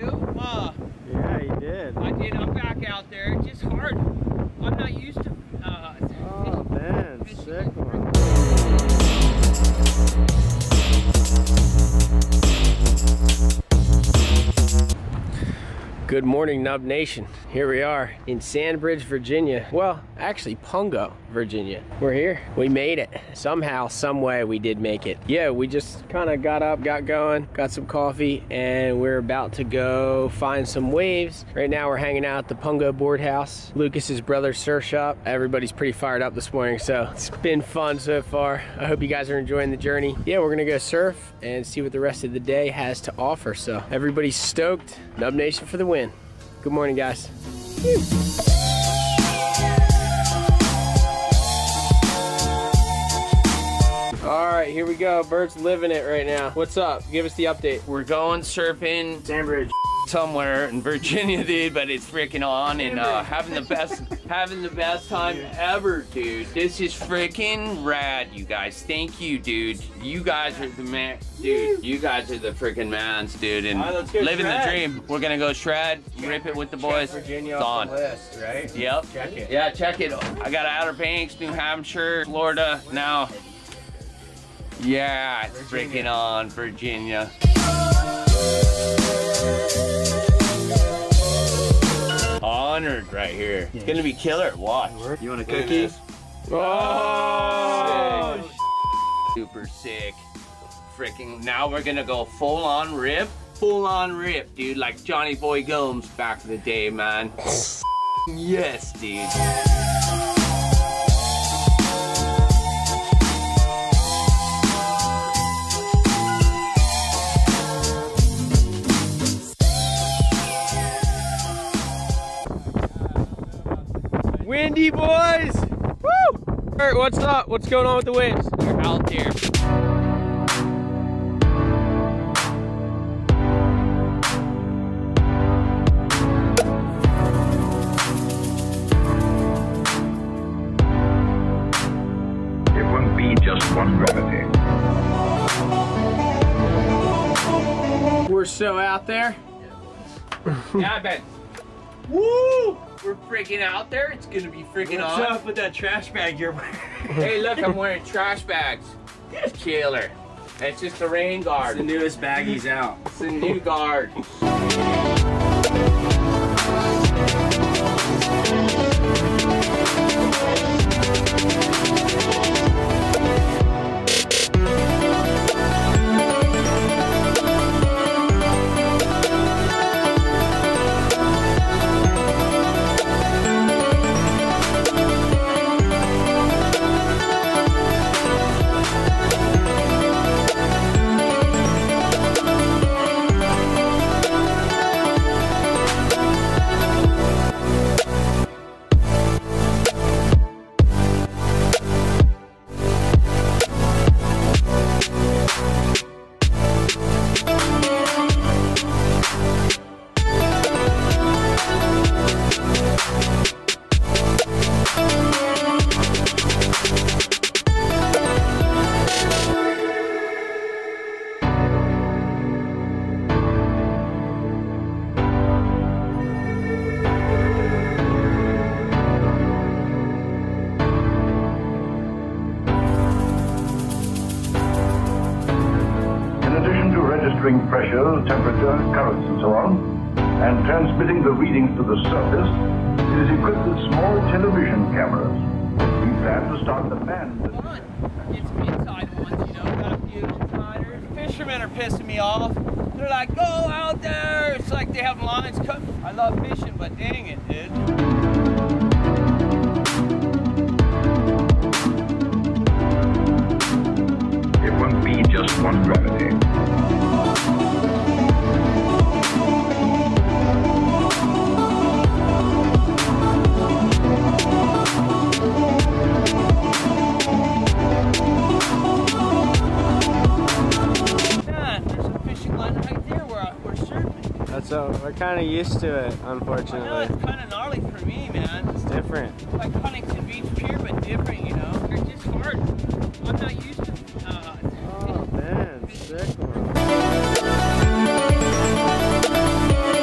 too? Yeah, you did. I did. I'm back out there. It's just hard. I'm not used to. Oh man, sick one. Good morning, Nub Nation. Here we are in Sandbridge, Virginia. Well, actually Pungo, Virginia. We're here. We made it. Somehow, some way we did make it. Yeah, we just kind of got up, got going, got some coffee, and we're about to go find some waves. Right now we're hanging out at the Pungo board house, Lucas's brother's surf shop. Everybody's pretty fired up this morning, so it's been fun so far. I hope you guys are enjoying the journey. Yeah, we're gonna go surf and see what the rest of the day has to offer. So everybody's stoked. Nub Nation for the win. Good morning, guys. All right, here we go. Bert's living it right now. What's up? Give us the update. We're going surfing Sandbridge. somewhere in Virginia, dude, but it's freaking on and having the best time ever, dude. This is freaking rad, you guys. Thank you, dude. You guys are the man, dude. You guys are the freaking mans, dude, and living the dream. We're gonna go shred, rip it with the boys. Virginia it's off on. the list, right? Yep. Check it. Yeah, check it. I got Outer Banks, New Hampshire, Florida. Now, yeah, it's freaking on, Virginia. Honored right here. It's gonna be killer. Watch. You want a cookie? Oh, sick. Super sick. Freaking. Now we're gonna go full on rip, dude. Like Johnny Boy Gomes back in the day, man. Yes, dude. Windy boys! Woo! Alright, what's up? What's going on with the waves? We're out there. It won't be just one gravity. We're so out there. Yeah, I bet. Woo! We're freaking out there. It's gonna be freaking on. What's up with that trash bag you're wearing? Hey, look, I'm wearing trash bags. It's killer. It's just the rain guard. It's the newest baggies out. It's the new guard. Pressure, temperature, currents, and so on, and transmitting the readings to the surface, it is equipped with small television cameras. We plan to start the band. Get some inside ones, you know. Got a few insiders. Fishermen are pissing me off. They're like, go out there. It's like they have lines cut. I love fishing, but dang it, dude. It won't be just one gravity. So we're kind of used to it, unfortunately. I know, it's kind of gnarly for me, man. It's different. Like Huntington Beach Pier, but different, you know? It's just hard. I'm not used to oh, man, sick one.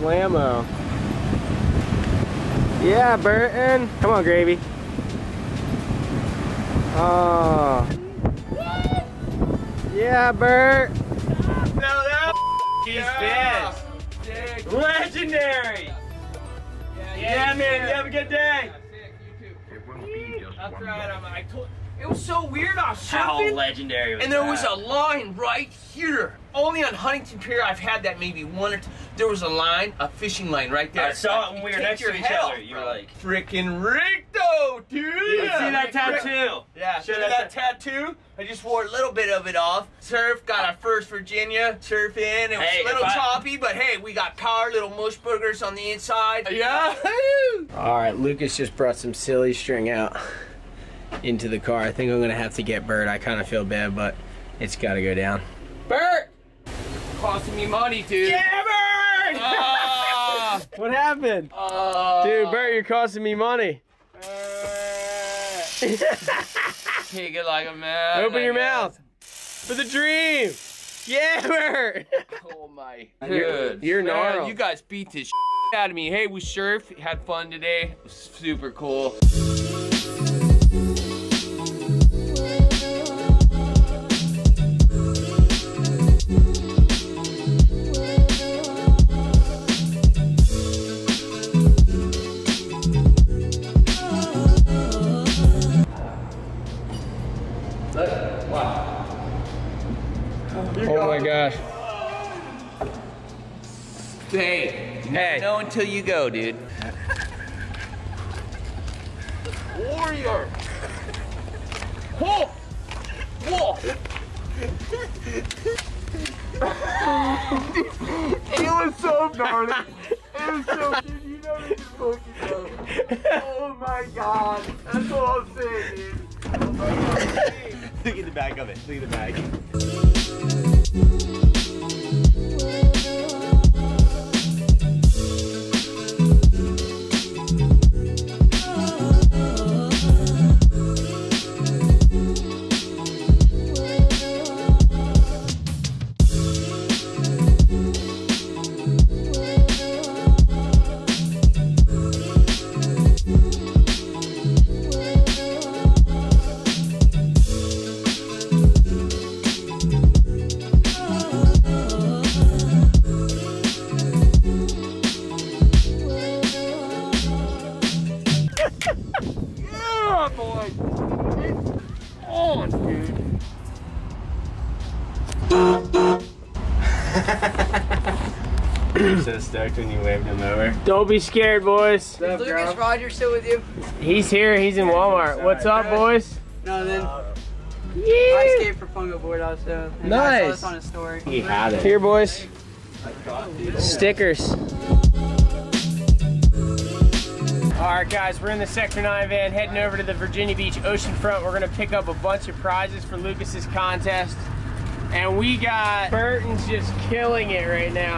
Slammo. Yeah, Burton. Come on, Gravy. Oh. Yeah, Bert. No, that he's pissed. Legendary. Yeah, man. You have a good day. That's right. It was so weird. I was How surfing, legendary was and there that? was a line right here. Only on Huntington Pier, I've had that maybe one or two. There was a line, a fishing line right there. I saw it when we were next to each other. You were like, freaking rigged, dude. see that tattoo? Yeah, see that tattoo? I just wore a little bit of it off. Surf, got our first Virginia surf in. It was a little choppy, but hey, we got power, little mush burgers on the inside. Yeah. All right, Lucas just brought some silly string out into the car. I think I'm gonna have to get Bert. I kind of feel bad, but it's gotta go down. Bert! Costing me money, dude. Yeah, Bert! What happened? Dude, Bert, you're costing me money. Take it like a man. Open your mouth. For the dream. Yeah, Bert. Oh my. You're gnarled. You guys beat this out of me. Hey, we surfed, had fun today. It was super cool. Oh my gosh. Hey, you never know until you go, dude. Warrior! Whoa! Whoa! It was so gnarly. It was so, dude, you know this is fucking dope. Oh my god. That's all I'm saying, dude. Oh my god. Look at the back of it. Look at the bag. Yeah, boy. It's on, dude. So stoked when you waved him over. Don't be scared, boys. Is Lucas Rogers still with you? He's here. He's in Walmart. What's up, boys? No, then Yeah. I skate for Fungo Board also. And I saw Nice. this on his story. He had it. Here, boys. Stickers. All right, guys, we're in the Sector 9 van heading over to the Virginia Beach oceanfront. We're gonna pick up a bunch of prizes for Lucas's contest. And we got Burton's just killing it right now.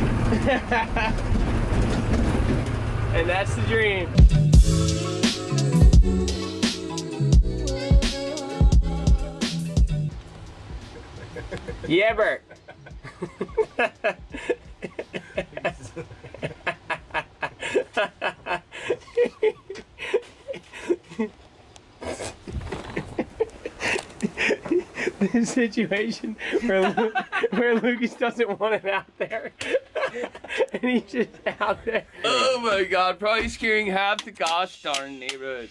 And that's the dream. Yeah, Bert. This situation where Lucas doesn't want him out there, and he's just out there. Oh my god, probably scaring half the gosh darn neighborhood.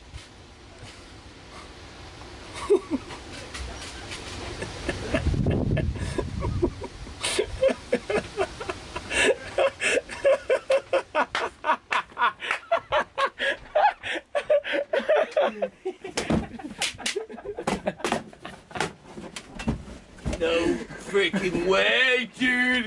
No freaking way, dude!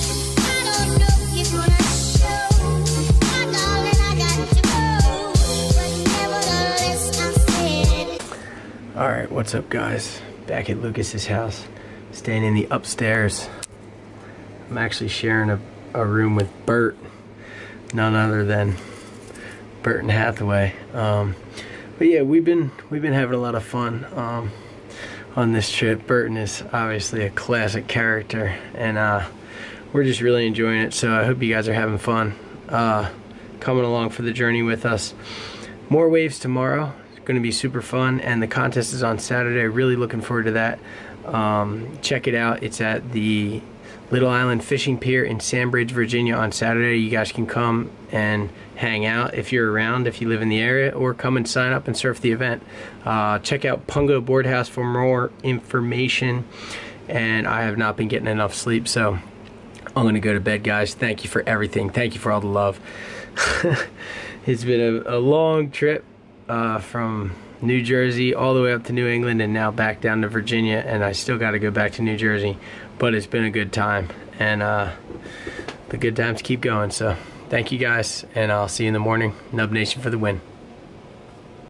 All right, what's up, guys? Back at Lucas's house, staying in the upstairs. I'm actually sharing a room with Bert, none other than Burton Hathaway. But yeah, we've been having a lot of fun on this trip. Burton is obviously a classic character, and we're just really enjoying it. So I hope you guys are having fun coming along for the journey with us. More waves tomorrow. It's going to be super fun, and the contest is on Saturday. Really looking forward to that. Check it out. It's at the Little Island Fishing Pier in Sandbridge, Virginia on Saturday. You guys can come and hang out if you're around, if you live in the area, or come and sign up and surf the event. Check out Pungo Boardhouse for more information. And I have not been getting enough sleep, so I'm gonna go to bed, guys. Thank you for everything. Thank you for all the love. It's been a long trip from New Jersey all the way up to New England and now back down to Virginia, and I still got to go back to New Jersey, but it's been a good time, and the good times keep going. So thank you guys, and I'll see you in the morning. NUB Nation for the win.